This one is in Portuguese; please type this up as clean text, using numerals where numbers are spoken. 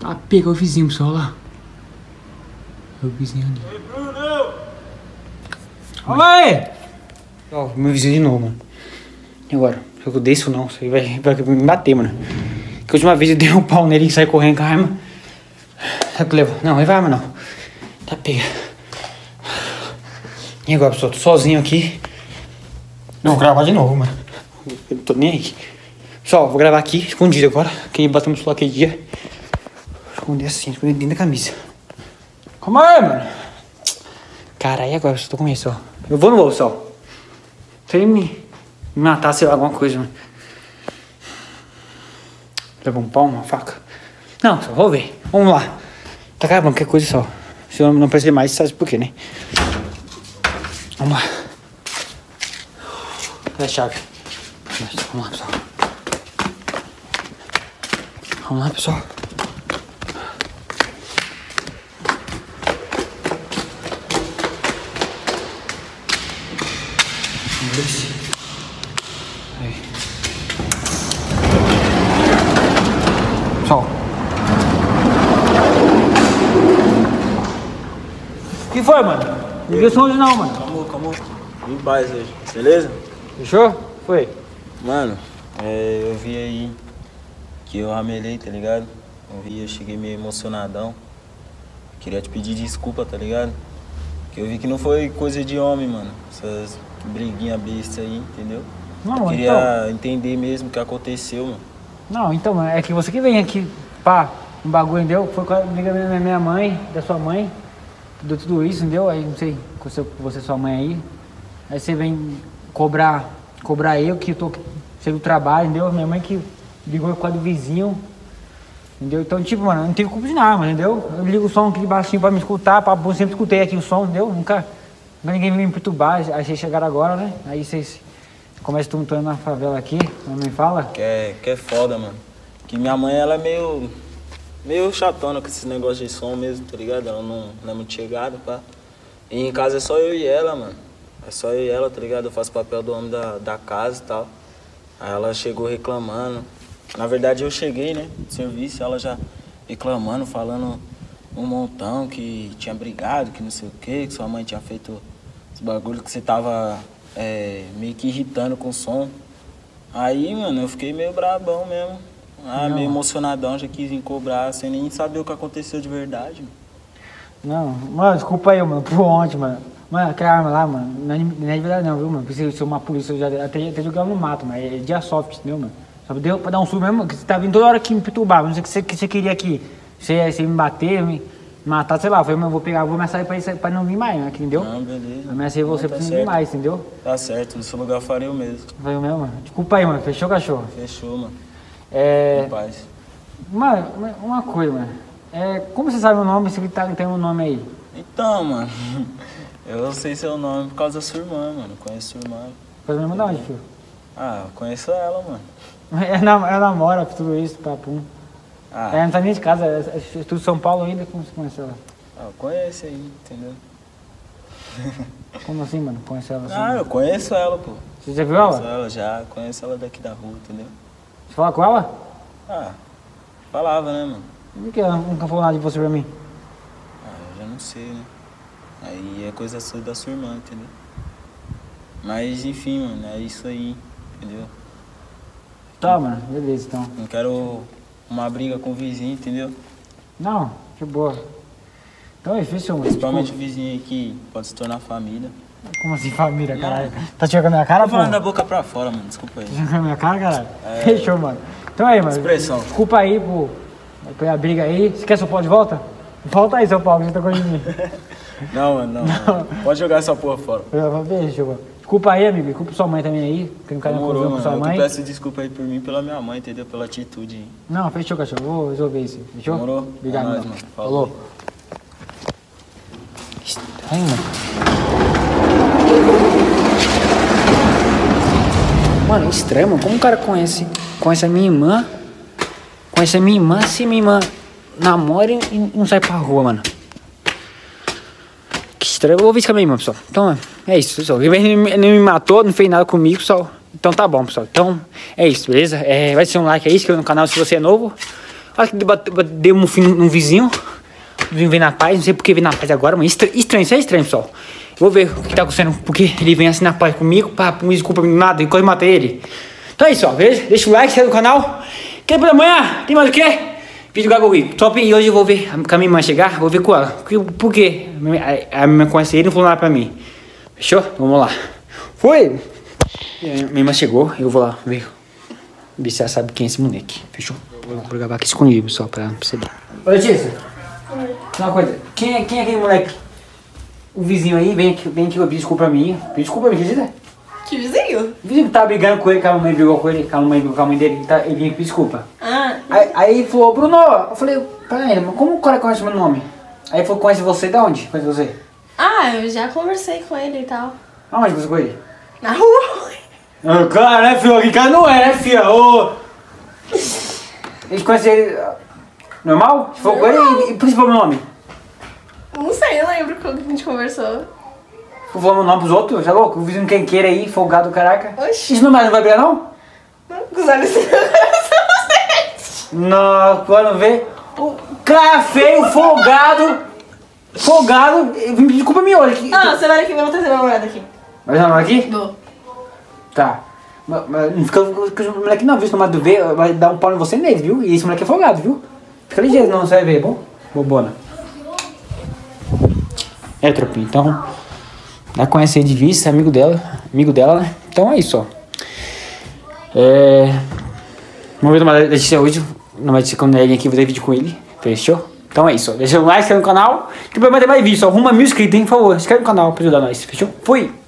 Tá, pega o vizinho, pessoal, lá. É o vizinho ali. Ei, Bruno! Calma aí! Ó, meu vizinho de novo, mano. E agora? Se eu desço ou não? Isso aí vai me bater, mano. Que a última vez eu dei um pau nele e saí correndo com a arma. Sabe o que leva? Não, leva a arma não. Tá, pega. E agora, pessoal? Tô sozinho aqui. Não, vou gravar de novo, mano. Eu não tô nem aí. Pessoal, vou gravar aqui, escondido agora. Que batemos só aquele dia. Esconder assim, esconder dentro da camisa. Calma aí, mano. Caralho, agora eu tô com isso, ó. Eu vou ou não vou, pessoal? Se ele me matar, sei lá, alguma coisa, mano. Leva um pau, uma faca. Não, só vou ver. Vamos lá. Tá acabando, qualquer coisa só. Se eu não perceber mais, sabe por quê, né? Vamos lá. Cadê a chave? Vamos lá, pessoal. Vamos lá, pessoal. Vamos descer. Aí. Pessoal. O que foi, mano? Não viu som hoje não, mano. Calma. Em paz hoje, beleza? Fechou? Foi. Mano, eu vi aí que eu ramelei, tá ligado? Eu cheguei meio emocionadão. Queria te pedir desculpa, tá ligado? Que eu vi que não foi coisa de homem, mano. Essas briguinhas bestas aí, entendeu? Não, eu queria então... entender mesmo o que aconteceu, mano. Não, então, é que você que vem aqui, pá, um bagulho, entendeu? Foi com a amiga da minha mãe, da sua mãe, tudo isso, entendeu? Aí, não sei, com você e sua mãe aí. Aí você vem cobrar eu, que tô chego do trabalho, entendeu? Minha mãe que ligou com a do vizinho, entendeu? Então, tipo, mano, eu não tive culpa de nada, entendeu? Eu ligo o som aqui baixinho pra me escutar, eu sempre escutei aqui o som, entendeu? Nunca ninguém me perturbar, aí vocês chegaram agora, né? Aí vocês começam tumultuando na favela aqui, minha mãe fala. Que é foda, mano. Que minha mãe, ela é meio chatona com esse negócio de som mesmo, tá ligado? Ela não é muito chegada, pá. E em casa é só eu e ela, mano. É só eu e ela, tá ligado? Eu faço papel do homem da casa e tal. Aí ela chegou reclamando. Na verdade eu cheguei, né, de serviço, ela já reclamando, falando um montão que tinha brigado, que não sei o quê, que sua mãe tinha feito esse bagulho, que você tava meio que irritando com o som. Aí, mano, eu fiquei meio brabão mesmo. Meio emocionadão, já quis vir cobrar, sem nem saber o que aconteceu de verdade, mano. Não, mano, desculpa aí, mano, por ontem, mano. Mano, aquela arma lá, mano, não é de verdade não, viu, mano? Porque se uma polícia, eu já até jogar no mato, mas é de airsoft, entendeu, mano? Só deu pra dar um susto mesmo, que você tá vindo toda hora aqui me perturbar, não sei o que você queria aqui. Você me bater, me matar, sei lá. Eu falei, mas eu vou ameaçar pra não vir mais, né, entendeu? Não, beleza. Eu ameacei você pra não vir mais, entendeu? Tá certo, no seu lugar eu faria o mesmo. Foi o mesmo, mano. Desculpa aí, mano, fechou, cachorro? Fechou, mano. Em paz. Mano, uma coisa, mano. Como você sabe o nome, você tem um nome aí? Então, mano, eu sei seu nome por causa da sua irmã, mano. Conheço sua irmã. Faz mesmo de onde, filho? Eu conheço ela, mano. Ela namora, tudo isso, papum. Ela não tá nem de casa, é tudo São Paulo ainda, como você conhece ela? Eu conheço aí, entendeu? Como assim, mano? Conhece ela assim? Eu conheço ela, pô. Você já viu ela? Conheço ela já, conheço ela daqui da rua, entendeu? Você fala com ela? Falava, né, mano? Por que ela nunca falou nada de você pra mim? Eu já não sei, né? Aí é coisa sua da sua irmã, entendeu? Mas, enfim, mano, é isso aí, entendeu? Tá, mano, beleza, então. Não quero uma briga com o vizinho, entendeu? Não, que boa. Então é difícil, mano. Principalmente o vizinho aí que pode se tornar família. Como assim, família, caralho? Tá tirando a minha cara, pô? Tô falando da boca pra fora, mano, desculpa aí. Tá tirando a minha cara, caralho? Fechou, mano. Então aí, mano. Expressão. Desculpa aí por a briga aí. Você quer São Paulo de volta? Volta aí, São Paulo, que você tá com de mim. Não, mano, não. Pode jogar essa porra fora. Fechou, mano. Desculpa aí, amigo. Desculpa sua mãe também aí. Que não quero confusão com sua mãe. Eu peço desculpa aí por mim, pela minha mãe, entendeu? Pela atitude aí. Não, fechou, cachorro. Vou resolver isso. Fechou? Demorou? Obrigado, mano. Falou. Estranho, mano. Mano, estranho, mano. Como o cara conhece a minha irmã? Conhece a minha irmã, se minha irmã namora e não sai pra rua, mano. Que estranho. Eu vou ver isso com a minha irmã, pessoal. Então, é isso, pessoal. Ele não me matou, não fez nada comigo, pessoal. Então tá bom, pessoal. Então, é isso, beleza? Vai ser um like aí, inscreva no canal se você é novo. Acho que deu um fim num vizinho. O vizinho vem na paz, não sei porque vem na paz agora, mas estranho, isso é estranho, pessoal. Vou ver o que tá acontecendo, porque ele vem assim na paz comigo, pá, não me desculpa nada, e quase matei ele. Então é isso, ó, beleza? Deixa o like, se inscreve no canal. Quer pra amanhã? Tem mais o quê? Vídeo Gago Rico. Top, e hoje eu vou ver, com a minha irmã chegar, vou ver com ela. Por quê? A minha irmã conhece ele e não falou nada pra mim. Fechou? Vamos lá. Foi! Minha irmã chegou, eu vou lá ver se ela sabe quem é esse moleque. Fechou? Vou gravar aqui escondido, pessoal, pra perceber. Ô, Letícia. Uma coisa, quem é aquele moleque? O vizinho aí, vem aqui, pedir desculpa pra mim. Pediu desculpa pra mim, acredita? Que vizinho? O vizinho que tava brigando com ele, que a mamãe brigou com ele, que a mamãe brigou com a mãe dele, ele vinha pedir desculpa. Ah. Aí ele falou, Bruno, eu falei, pai, mas como o cara conhece meu nome? Aí ele falou, conhece você de onde? Conhece você? Ah, eu já conversei com ele e tal. Aonde você com ele? Na rua. Ah, cara, né, filho? Aqui cara não é, né, filha? Ô. Ele conhece ele normal? Você falou com ele e por isso falou meu nome? Não sei, eu lembro como a gente conversou. Vou falar meu nome pros outros, já louco? O vizinho quem queira aí, folgado, caraca. Oxi. Isso não vai brigar, não? Não, com os olhos Não, quando vê. O cara feio, folgado, vim pedir desculpa minha olha. Ah, você vai aqui, eu vou trazer meu namorado aqui. Vai chamar aqui? Vou. Tá. Mas não fica com o moleque não, viu? Se o namorado ver, vai dar um pau em você nele, viu? E esse moleque é folgado, viu? Fica ligeiro, não, você vai ver, bom? Bobona. É, tropinha, então. Já conhece ele de vista, amigo dela, né? Então é isso, ó. Vamos ver o namorado da Letícia hoje. O namorado da Letícia, quando ele aqui, vou ter vídeo com ele. Fechou? Então é isso, ó. Deixa o like, se inscreve no canal. Que vai ter mais vídeo, só arruma 1000 inscritos, hein? Por favor, se inscreve no canal pra ajudar nós. Fechou? Fui!